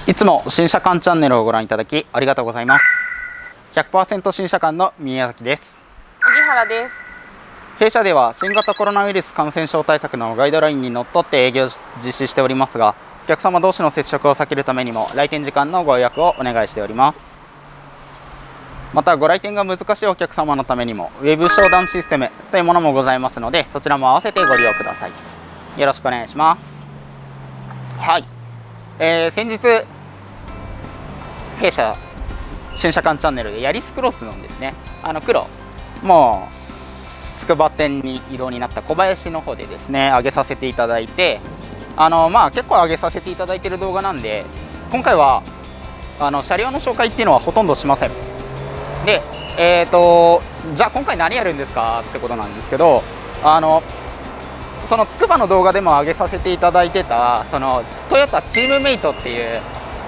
いつも新車館チャンネルをご覧いただきありがとうございます。 100% 新車館の宮崎です。 荻原です。 弊社では新型コロナウイルス感染症対策のガイドラインにのっとって営業を実施しておりますが、お客様同士の接触を避けるためにも来店時間のご予約をお願いしております。またご来店が難しいお客様のためにもウェブ商談システムというものもございますので、そちらも合わせてご利用ください。よろしくお願いします。はい、先日弊社新車館チャンネルでヤリスクロスのですね、黒もう筑波店に移動になった小林の方でですね上げさせていただいて、結構上げさせていただいている動画なんで、今回は車両の紹介っていうのはほとんどしません。でじゃあ今回何やるんですかってことなんですけど、その筑波の動画でも上げさせていただいてたそのトヨタチームメイトっていう、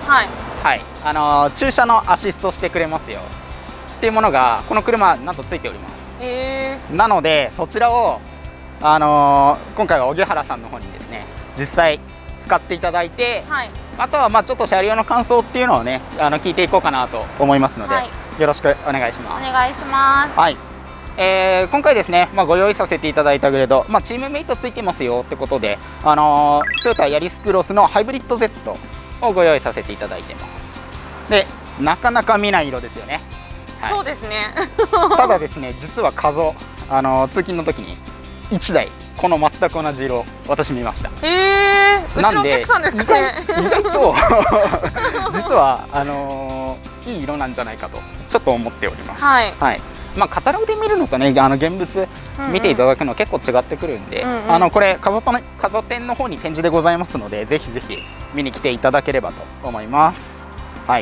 駐車のアシストしてくれますよっていうものがこの車なんとついております。なのでそちらを、今回は荻原さんの方にですね実際使っていただいて、あとはちょっと車両の感想っていうのをね聞いていこうかなと思いますので、よろしくお願いします。 お願いします。 はい、今回ですね、ご用意させていただいたグレード、チームメイトついてますよってことで、トヨタヤリスクロスのハイブリッド Z をご用意させていただいてます。で、なかなか見ない色ですよね。 そうですね。 ただですね、実は通勤の時に1台この全く同じ色を私見ました。 うちのお客さんですかね。 意外と実はいい色なんじゃないかとちょっと思っております。カタログで見るのとね現物見ていただくの結構違ってくるんで、これ飾店の方に展示でございますので、ぜひぜひ見に来ていただければと思います。はい、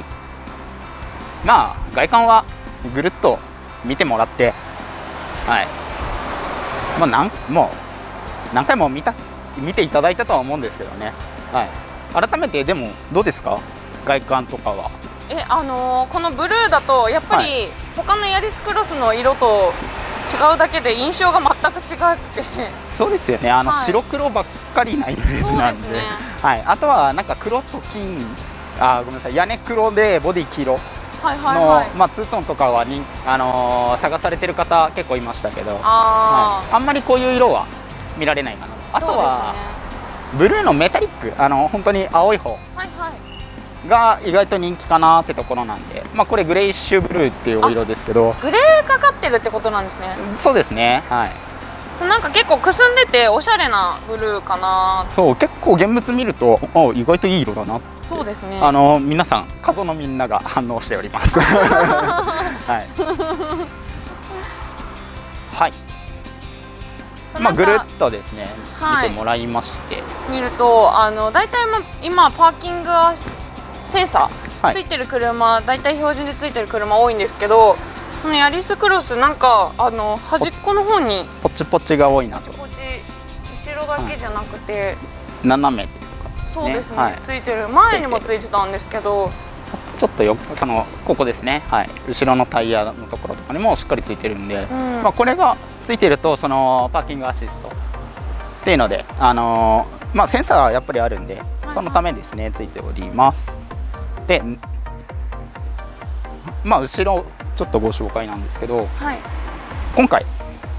外観はぐるっと見てもらって、もう何回も見ていただいたとは思うんですけどね、改めてでもどうですか、外観とかは。 このブルーだとやっぱり他のヤリスクロスの色と違うだけで印象が全く違って、 そうですよね、白黒ばっかりなイメージなんで、あとはなんか黒と金、ごめんなさい、屋根黒でボディ黄色のツートンとかは探されてる方結構いましたけど、あんまりこういう色は見られないかな。あとはブルーのメタリック、本当に青い方が意外と人気かなってところなんで、これグレイッシュブルーっていうお色ですけど、 グレーかかってるってことなんですね。 そうですね。 なんか結構くすんでておしゃれなブルーかな。 そう結構現物見ると意外といい色だなって。 そうですね。 皆さん数のみんなが反応しております。ぐるっとですね見てもらいまして、 見ると大体今パーキングセンサーついてる車、大体標準でついてる車多いんですけど、このヤリスクロスなんか端っこの方にポチポチが多いなと。 後ろだけじゃなくて斜めとか、 そうですね、ついてる。前にもついてたんですけど、 ちょっとここですね、後ろのタイヤのところとかにもしっかりついてるんで、これがついてるとパーキングアシストっていうのでセンサーはやっぱりあるんで、そのためですねついております。で後ろちょっとご紹介なんですけど、今回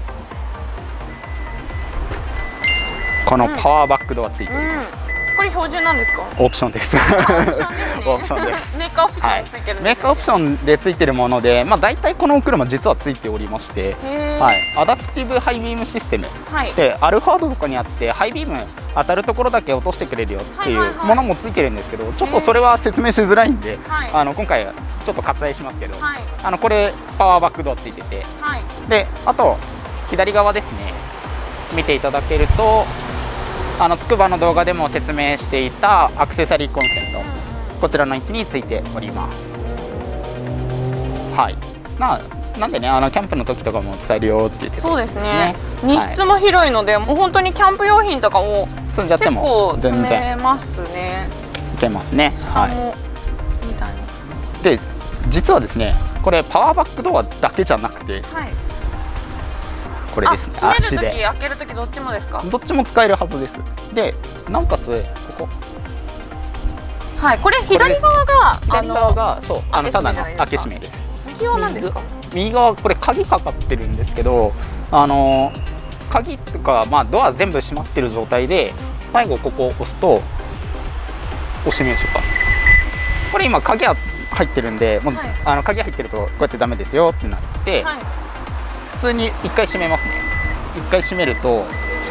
このパワーバックドがついております。 これ標準なんですか？ オプションです。オプションです。 メーカーオプションついてるんですね。 メーカーオプションでついてるもので、大体このお車実はついておりまして、アダプティブハイビームシステムでアルファードとかにあって、ハイビーム当たるところだけ落としてくれるよっていうものもついてるんですけど、ちょっとそれは説明しづらいんで、今回ちょっと割愛しますけど、これパワーバックドアついてて、であと左側ですね見ていただけると、筑波の動画でも説明していたアクセサリーコンセント、こちらの位置についております。なんでねキャンプの時とかも使えるよって言ってたんですね。 そうですね。荷室も広いので、もう本当にキャンプ用品とかも結構詰めますね。 いけますね。で実はですねこれパワーバックドアだけじゃなくて、これですね。 閉める時開ける時どっちもですか？ どっちも使えるはずです。でなおかつここはい、これ左側が左側がそうただの開け閉めでです。 右側なんですか？ 右側これ鍵かかってるんですけど、鍵とかまあドア全部閉まってる状態で最後ここを押すと押してみましょうか。これ今鍵は入ってるんで、もう、はい、鍵入ってるとこうやってダメですよってなって、はい、普通に1回閉めますね。1回閉めると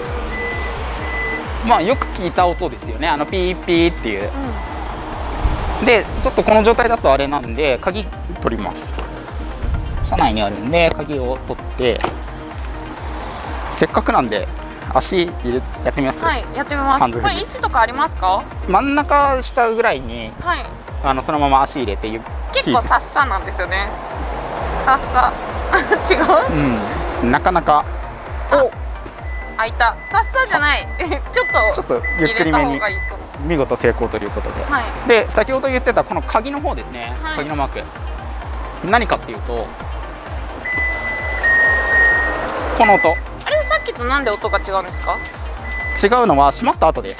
まあよく聞いた音ですよね、ピーピーっていう、うん、でちょっとこの状態だとあれなんで鍵取ります。車内にあるんで鍵を取って、せっかくなんで足入れやってみます。 はい、やってみます。これ位置とかありますか？ 真ん中下ぐらいに、はい、そのまま足入れて結構さっさなんですよね。さっさ違う？ うん、なかなかお開いた。さっさじゃないちょっとゆっくりめに見事成功ということで、はい、で先ほど言ってたこの鍵の方ですね、はい、鍵のマーク何かっていうとこの音。 あれはさっきとなんで音が違うんですか？ 違うのは閉まった後です。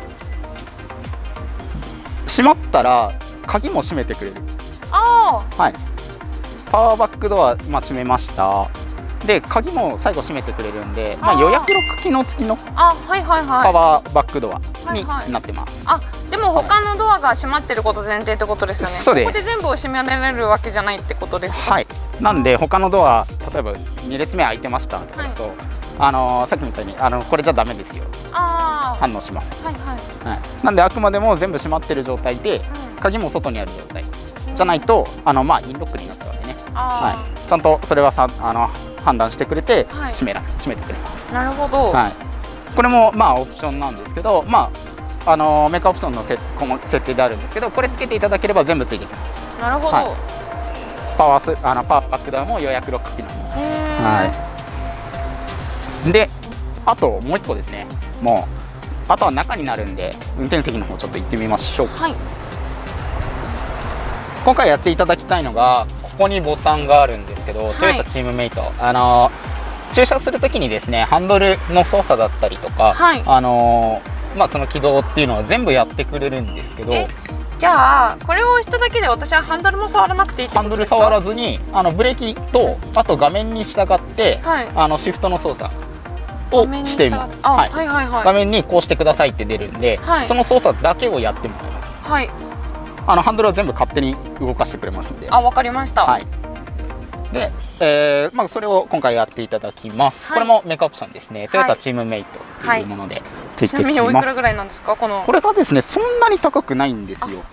閉まったら鍵も閉めてくれる。 ああ、 はい、パワーバックドア、まあ、閉めました。で鍵も最後閉めてくれるんで、まあ、予約ロック機能付きのパワーバックドアになってます。 あ、でも他のドアが閉まってること前提ってことですよね。 そうです。 ここで全部を閉められるわけじゃないってことですか？ はい。なんで他のドア、例えば2列目開いてましたとかだと、はい、さっきみたいにこれじゃダメですよ。反応します。はいはい。はい。なんであくまでも全部閉まってる状態で、鍵も外にある状態じゃないとまあインロックになっちゃうんでね。はい。ちゃんとそれは判断してくれて、はい、閉めてくれます。 なるほど。 はい。これもまあオプションなんですけど、まあメーカーオプションの設定であるんですけど、これつけていただければ全部ついてきます。 なるほど。はい、 パワーバックドアも予約ロック機能になります。はい。で、あともう一個ですね。もうあとは中になるんで運転席の方ちょっと行ってみましょう。はい。今回やっていただきたいのがここにボタンがあるんですけど、はい、トヨタチームメイト駐車するときにですねハンドルの操作だったりとか、はい、まあその起動っていうのは全部やってくれるんですけど、 じゃあこれを押しただけで私はハンドルも触らなくていいってことですか？ ハンドル触らずにブレーキとあと画面に従って、はい、シフトの操作をしても、画面にこうしてくださいって出るんで、はい、その操作だけをやってもらいます。はい。ハンドルは全部勝手に動かしてくれますんで。 あ、わかりました。はい。 で、まあそれを今回やっていただきます。はい、これもメーカーオプションですね。トヨタチームメイトというものでついてきます。ちなみにおいくらぐらいなんですか？これがですね、そんなに高くないんですよ。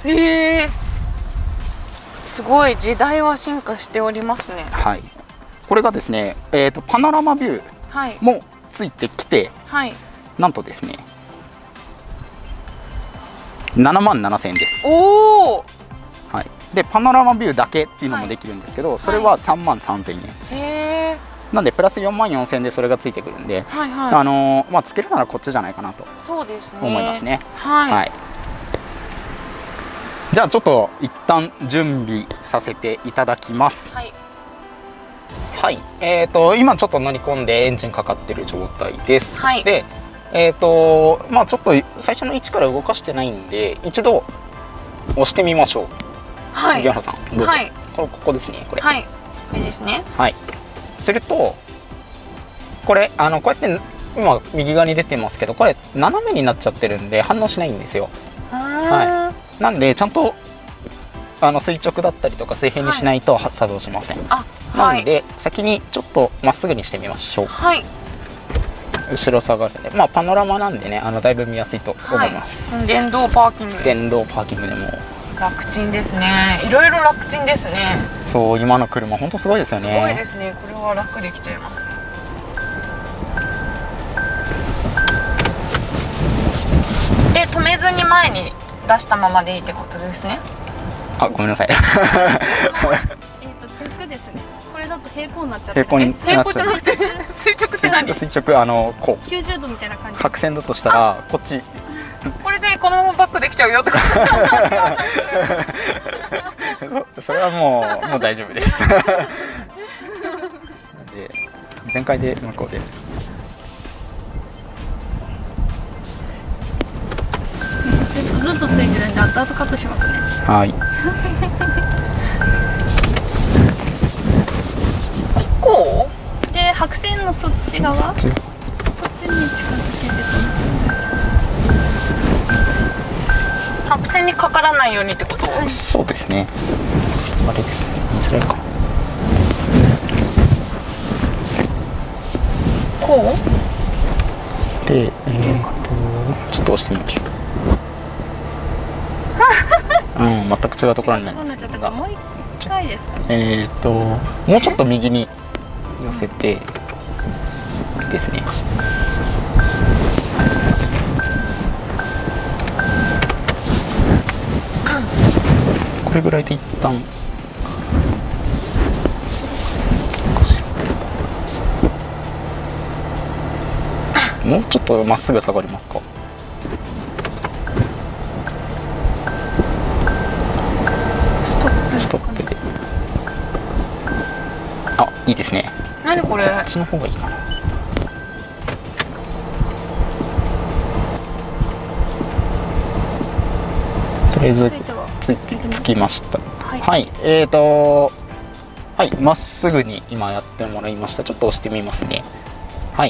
すごい時代は進化しておりますね。 はい。これがですね、パノラマビューもついてきて、はい、なんとですね。77,000円です。 おお。 はい。でパノラマビューだけっていうのもできるんですけど、はい、それは33,000円。へえ。なんでプラス44,000円でそれがついてくるんで、はいはい、まあつけるならこっちじゃないかなと。そうですね。思いますね。はい。はい、じゃあちょっと一旦準備させていただきます。はい。はい。今ちょっと乗り込んでエンジンかかってる状態です。はい。で。まあちょっと最初の位置から動かしてないんで一度押してみましょう。はい。杉原さん、どうぞ。はい。ここですね。これ。はい。 これですね。 はい。するとこれこうやって今右側に出てますけど、これ斜めになっちゃってるんで反応しないんですよ。はい。なんでちゃんと垂直だったりとか水平にしないと作動しません。あ、はい。なんで先にちょっとまっすぐにしてみましょう。はい。後ろ下がるんで、まあパノラマなんでね、だいぶ見やすいと思います。 はい、電動パーキング。 電動パーキングでも楽ちんですね。いろいろ楽ちんですね。 そう、今の車本当すごいですよね。 すごいですね。これは楽できちゃいます。で、止めずに前に出したままでいいってことですね。 あ、ごめんなさい。 軸ですね。これだと平行になっちゃって。 平行じゃなくて垂直って何？ 垂直こう。 90度みたいな感じ。 白線だとしたらこっち。 これでこのままバックできちゃうよとか。 それはもう大丈夫です。で全開で向こうで。 ずっとついてるんで後々カットしますね。 はい。 こうで白線のそっち側、そっちに近づけて白線にかからないようにってこと？ そうですね。あれですね。見づらいかな。 こうで、ちょっと押してみましょう。うん、全く違うところになりますが、 もう一回ですか？ もうちょっと右に寄せてですね。これぐらいで一旦。もうちょっとまっすぐ下がりますか。ストップで。あ、いいですね。 何これ？ こっちの方がいいかな。とりあえずつきました。 はい。 はい、はい、まっすぐに今やってもらいました。ちょっと押してみますね。はい。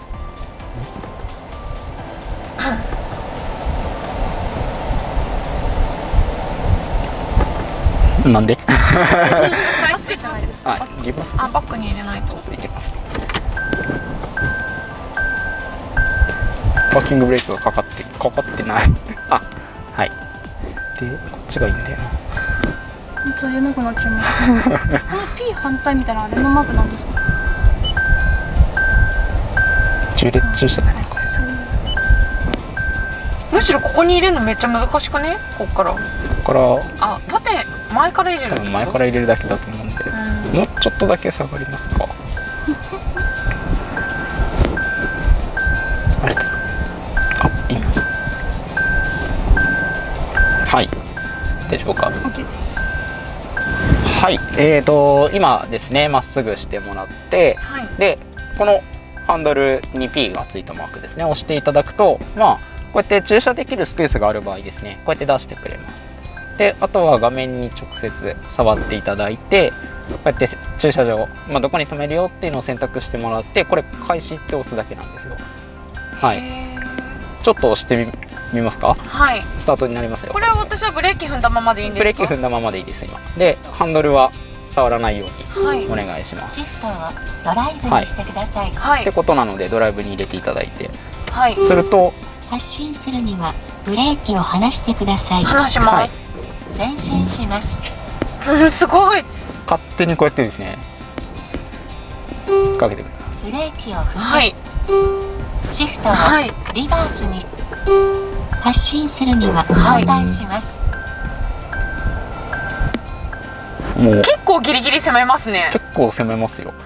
なんで？ 返してじゃないですか。 あ、入れます。 あ、バッグに入れないと。 入れます。パーキングブレーキがかかってない。あ、はい。で、こっちがいいんだよな。 本当言えなくなっちゃいます。この P 反対みたいなあれのマークなんですか？ 駐車じゃないか。 むしろここに入れるのめっちゃ難しくね？こっから。 ここからあ、縦前から入れる。 多分前から入れるだけだと思うんで、もうちょっとだけ下がりますか。あれ、あ、いいます。はい、大丈夫か。はい、今ですね、まっすぐしてもらって、 はい、 でこのハンドルに P がついたマークですね、押していただくと、まあこうやって駐車できるスペースがある場合ですね、こうやって出してくれます。であとは画面に直接触っていただいて、こうやって駐車場、まあ、どこに止めるよっていうのを選択してもらって、これ開始って押すだけなんですよ。はい、ちょっと押してみますか。 はい、 スタートになりますよ。 これは私はブレーキ踏んだままでいいんですか？ ブレーキ踏んだままでいいです今。でハンドルは触らないようにお願いします。 シフトをドライブにしてください。 はい、 ってことなのでドライブに入れていただいて、 はい、 すると発進するにはブレーキを離してください。 離します。 前進します。 すごい。 勝手にこうやってですねかけてくれます。 ブレーキを踏んで、 はい、 シフトをリバースに、発進するには反対します。 もう結構ギリギリ攻めますね。 結構攻めますよ。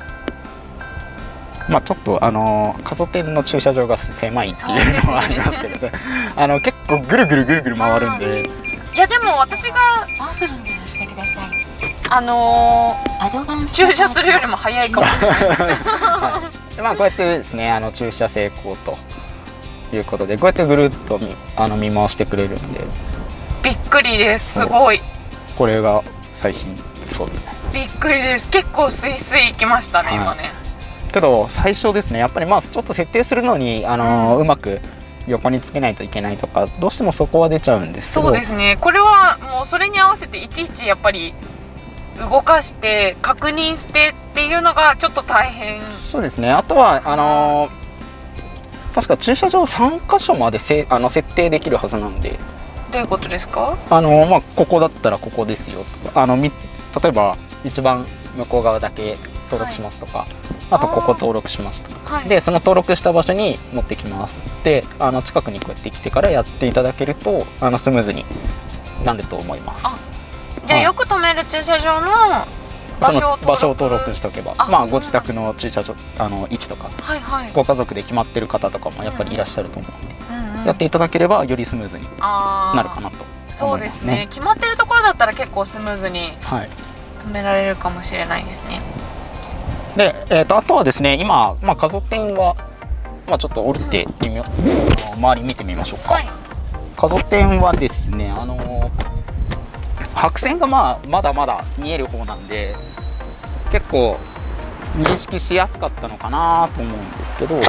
まあちょっと過疎店の駐車場が狭いっていうのはありますけど、結構ぐるぐるぐるぐる回るんで。 いやでも私がパーキングにしてください。 アドバンス駐車するよりも早いかもしれない。 はい、まあこうやってですね駐車成功ということで、こうやってぐるっと見回してくれるんでびっくりです。すごい。 これが最新装備。 びっくりです。結構スイスイ行きましたね、今ね。 けど最初ですね、やっぱりまあちょっと設定するのにうまく横につけないといけないとか、どうしてもそこは出ちゃうんですけど。 そうですね。これはもうそれに合わせていちいちやっぱり動かして確認してっていうのがちょっと大変。 そうですね。あとは確か駐車場3箇所まで設定できるはずなんで。 どういうことですか？ まあここだったらここですよとか、例えば一番向こう側だけ登録しますとか、はい、あとここ登録しますとか、はい、でその登録した場所に持ってきますで近くにこうやって来てからやっていただけるとスムーズになると思います。 じゃあよく止める駐車場の場所を登録しておけば、 まあご自宅の駐車場位置とか、 はいはい、 ご家族で決まってる方とかもやっぱりいらっしゃると思うので、やっていただければよりスムーズになるかなと思いますね。 そうですね。決まってるところだったら結構スムーズに止められるかもしれないですね。 で、あとはですね、今、過疎店は、ちょっと降りて周り見てみましょうか。はい、 角点はですね、白線がまだまだ見える方なんで、結構認識しやすかったのかなと思うんですけど、はい、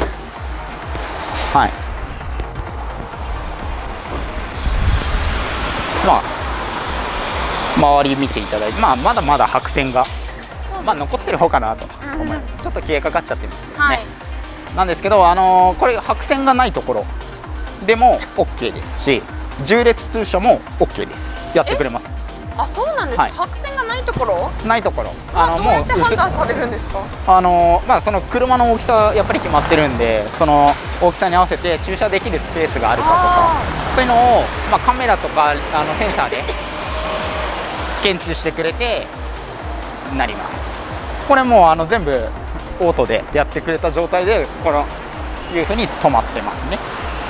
周り見ていただいて、まだまだ白線が、残ってる方かなと思います。ちょっと消えかかっちゃってますけどね、なんですけど、これ白線がないところでも OK ですし、縦列通車も OK です。やってくれます。 あ、そうなんですか。白線がないところ、 どうやって判断されるんですか。その車の大きさやっぱり決まってるんで、その大きさに合わせて駐車できるスペースがあるかとか、そういうのを、カメラとかセンサーで検知してくれてなります。これも全部オートでやってくれた状態でこのいう風に止まってますね。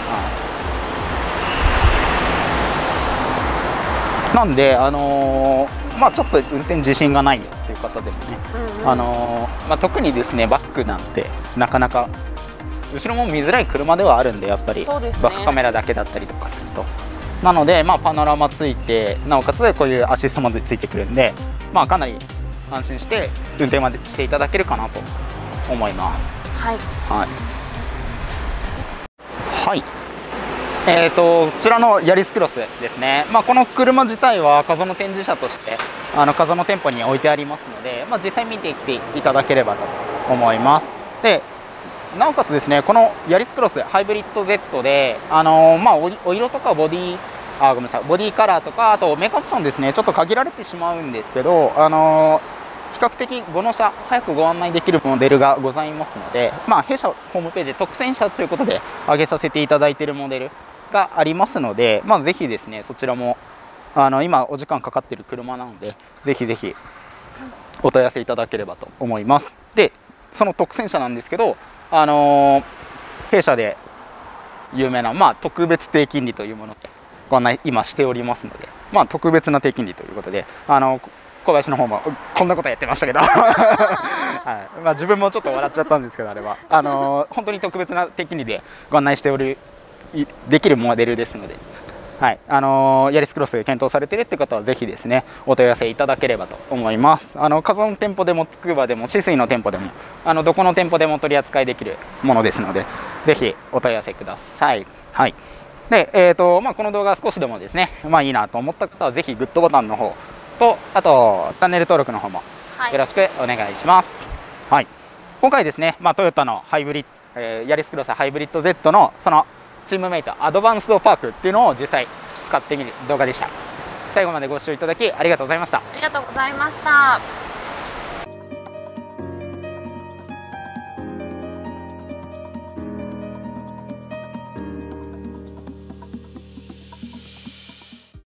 なんで、ちょっと運転自信がないよっていう方でもね、特にですねバックなんてなかなか後ろも見づらい車ではあるんで、やっぱりバックカメラだけだったりとかすると、なので、パノラマついて、なおかつこういうアシストまでついてくるんで、かなり安心して運転までしていただけるかなと思います。はい、こちらのヤリスクロスですね、この車自体は風の展示車として風の店舗に置いてありますので、実際見てきていただければと思います。でなおかつですね、このヤリスクロスハイブリッド Z で、お色とかボディカラーとか、あとメイクオプションですね、ちょっと限られてしまうんですけど、比較的5の車早くご案内できるモデルがございますので、弊社ホームページ特選車ということで上げさせていただいているモデルがありますので、ぜひですねそちらも今お時間かかっている車なので、ぜひぜひお問い合わせいただければと思います。でその特選車なんですけど、弊社で有名な、特別低金利というものでご案内今しておりますので、特別な低金利ということで、小林の方もこんなことやってましたけど、自分もちょっと笑っちゃったんですけど、あれは本当に特別な低金利でご案内してできるモデルですので、ヤリスクロスで検討されているって方はぜひですねお問い合わせいただければと思います。風の店舗でもつくばでも酒々井の店舗でもどこの店舗でも取り扱いできるものですので、ぜひお問い合わせください。で、この動画少しでもですねいいなと思った方はぜひグッドボタンの方と、あとチャンネル登録の方もよろしくお願いします。今回ですね、トヨタのハイブリッド、ヤリスクロスハイブリッド Z のそのチームメイトアドバンスドパークっていうのを実際使ってみる動画でした。最後までご視聴いただきありがとうございました。 ありがとうございました。